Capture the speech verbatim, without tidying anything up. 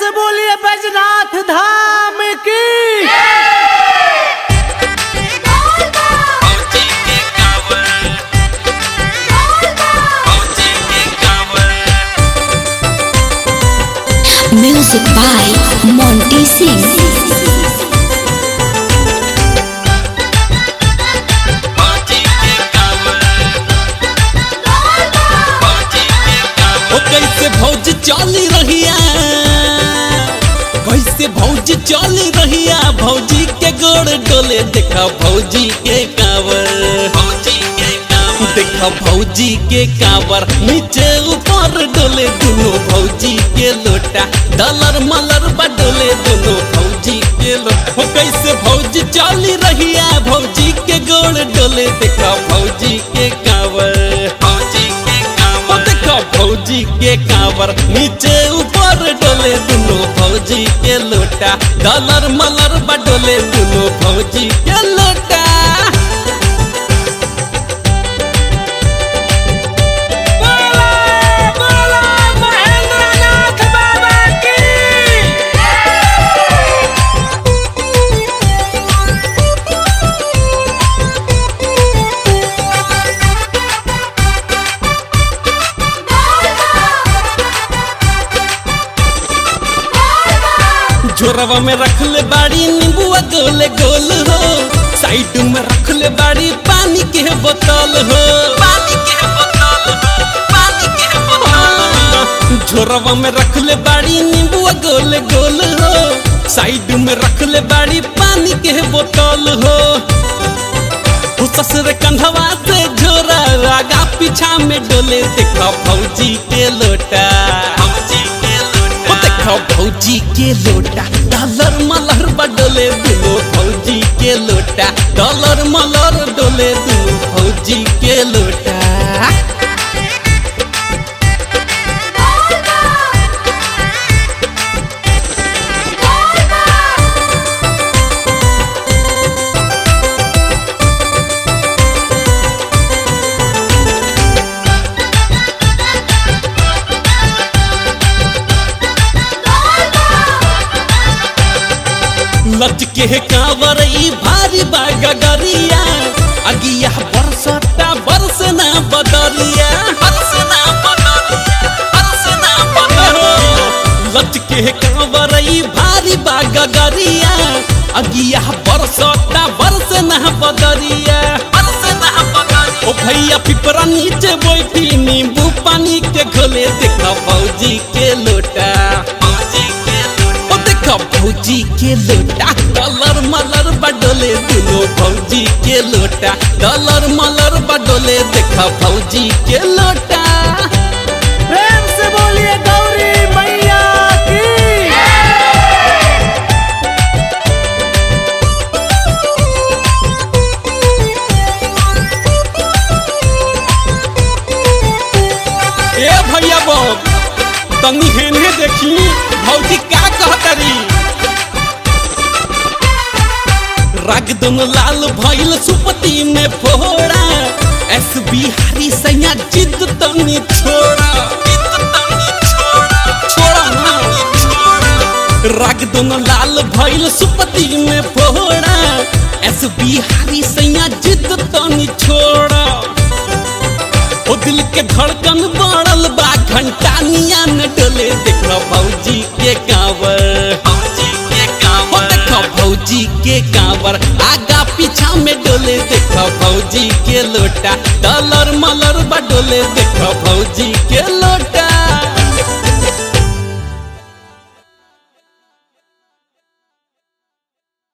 से बोलिए बैजनाथ धाम की। Music by Monty Singh. कैसे भौज चली रहिया कैसे भौज चली रहिया भौजी के गोड़ डोले देखा भौजी के कांवर देखा भौजी के कांवर नीचे ऊपर डोले दोनों भौजी के लोटा डलर मलर बडोले दोनों भौजी के लोटा। कैसे भौज चली रहिया भौजी के गोड़ डोले देखा भौजी के कांवर भौजी के कांवर नीचे ऊपर डोले दोनों भौजी के लोटा डलर मलर बडोले दोनों भौजी के लोटा। झोरवा में रख ले बाड़ी नींबुआ गोले गोल हो साइड में रख ले बाड़ी पानी के बोतल हो पानी के बोतल पानी के बोतल। झोरवा में रख ले बाड़ी नींबुआ गोले गोल हो साइड में रख ले बाड़ी पानी के बोतल हो। ससुर कंधवा से झोरा आगा पीछा में डोले देखा भौजी के लोटा भौजी के लोटा डलर मलर बडोले दोनों भौजी के लोटा डलर मलर डोले दोनों भौजी के लोटा। लचके कांवर ई भारी बागा गरिया अगिया बरसता बरसना बदलिया बरसना बदलिया बरसना बदलिया। लचके कांवर ई भारी बागा गरिया अगिया बरसता बरसना बदलिया बरसना बदलिया। ओ भैया पिपरा नीचे बैठी नींबू पानी के घोले देखा भौजी के लोटा भौजी के लोटा डलर मलर बडोले दोनों भौजी के लोटा डलर मलर बडोले देखा भौजी के लोटा। प्रेम से बोलिए गौरी मैया की। ए भैया बाप तनी हेने देखी भौजी का कहतरी राग दोनों लाल भइल सुपति में फोड़ा एस बिहारी सैया जिद तनी छोड़ा छोड़ा ना राग दोनों लाल भइल सुपति में फोड़ा एस बिहारी सैया जिद तनी छोड़ा। ओ दिल के धड़कन बढ़ल बा घंटा निया न डोले देखा भौजी के कांवर भौजी के कांवर आगा पीछा में डोले देखा भौजी के लोटा डलर मलर बडोले देखा भौजी के